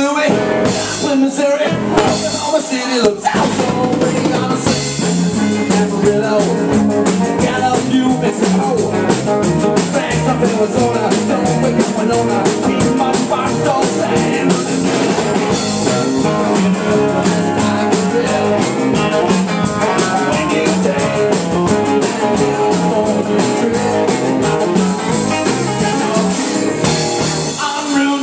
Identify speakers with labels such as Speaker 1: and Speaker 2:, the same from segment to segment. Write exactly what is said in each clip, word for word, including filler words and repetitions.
Speaker 1: to me. When Missouri, all my city looks out so big on the sea. Amarillo, Gallup, New Mexico. Thanks up in Arizona, don't wake up Winona. Keep my box so sad. I can feel when you take that little moment trip. I'm real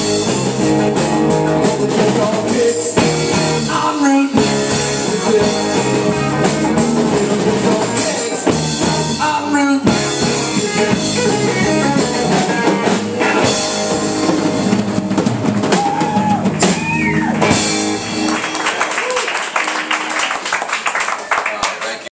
Speaker 1: I'm rude.